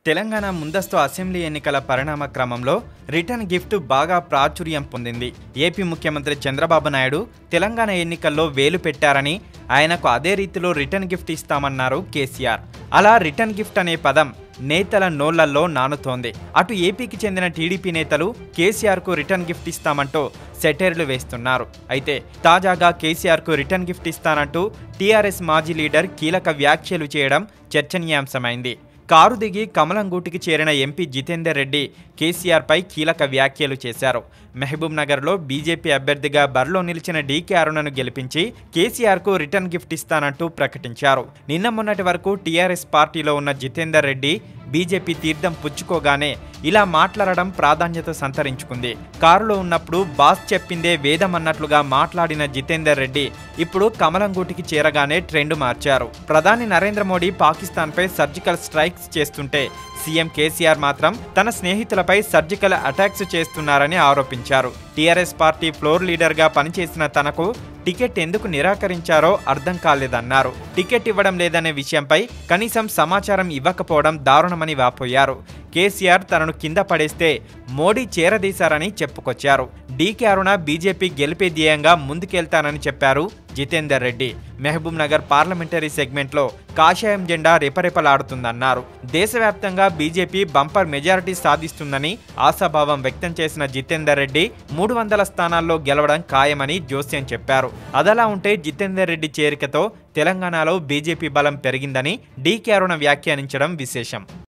తెలంగాణ ముందస్తు అసెంబ్లీ ఎన్నికల పరిణామ క్రమంలో రిటర్న్ గిఫ్ట్ బాగా ప్రాచుర్యం పొందింది. ఏపీ ముఖ్యమంత్రి చంద్రబాబు నాయుడు తెలంగాణ ఎన్నికల్లో వేలు పెట్టారని, ఆయనకు అదే రీతిలో రిటర్న్ గిఫ్ట్ ఇస్తామన్నారు కేసీఆర్. అలా రిటర్న్ గిఫ్ట్ అనే పదం నేతల నోళ్లల్లో నానుతోంది. అటు ఏపీకి చెందిన టీడీపీ నేతలు కేసీఆర్కు రిటర్న్ గిఫ్ట్ ఇస్తామంటూ సెటైర్లు వేస్తున్నారు. అయితే తాజాగా కేసీఆర్కు రిటర్న్ గిఫ్ట్ ఇస్తానంటూ టీఆర్ఎస్ మాజీ లీడర్ కీలక వ్యాఖ్యలు చేయడం చర్చనీయాంశమైంది. కారు దిగి కమలం గూటికి చేరిన ఎంపీ జితేందర్ రెడ్డి కేసీఆర్పై కీలక వ్యాఖ్యలు చేశారు. మహబూబ్ నగర్లో బీజేపీ అభ్యర్థిగా బరిలో నిలిచిన డీకే అరుణను గెలిపించి కేసీఆర్కు రిటర్న్ గిఫ్ట్ ఇస్తానంటూ ప్రకటించారు. నిన్న మొన్నటి వరకు టీఆర్ఎస్ పార్టీలో ఉన్న జితేందర్ రెడ్డి బీజేపీ తీర్థం పుచ్చుకోగానే ఇలా మాట్లాడడం ప్రాధాన్యత సంతరించుకుంది. కారులో ఉన్నప్పుడు బాస్ చెప్పిందే వేదం అన్నట్లుగా మాట్లాడిన జితేందర్ రెడ్డి ఇప్పుడు కమలం గూటికి చేరగానే ట్రెండ్ మార్చారు. ప్రధాని నరేంద్ర మోడీ పాకిస్తాన్పై సర్జికల్ స్ట్రైక్స్ చేస్తుంటే సీఎం కేసీఆర్ మాత్రం తన స్నేహితులపై సర్జికల్ అటాక్స్ చేస్తున్నారని ఆరోపించారు. టీఆర్ఎస్ పార్టీ ఫ్లోర్ లీడర్గా పనిచేసిన తనకు టికెట్ ఎందుకు నిరాకరించారో అర్థం కాలేదన్నారు. టికెట్ ఇవ్వడం లేదనే విషయంపై కనీసం సమాచారం ఇవ్వకపోవడం దారుణమని వాపోయారు. కేసీఆర్ తనను కింద పడేస్తే మోడీ చేరదీశారని చెప్పుకొచ్చారు. డీకే అరుణ బీజేపీ గెలిపే ధ్యేయంగా ముందుకెళ్తానని చెప్పారు జితేందర్ రెడ్డి. మహబూబ్ నగర్ పార్లమెంటరీ సెగ్మెంట్లో కాషాయం జెండా రెపరెపలాడుతుందన్నారు. దేశవ్యాప్తంగా బీజేపీ బంపర్ మెజారిటీ సాధిస్తుందని ఆశాభావం వ్యక్తం చేసిన జితేందర్ రెడ్డి 300 స్థానాల్లో గెలవడం ఖాయమని జోస్యం చెప్పారు. అదలా ఉంటే జితేందర్ రెడ్డి చేరికతో తెలంగాణలో బీజేపీ బలం పెరిగిందని డీకే అరుణ వ్యాఖ్యానించడం విశేషం.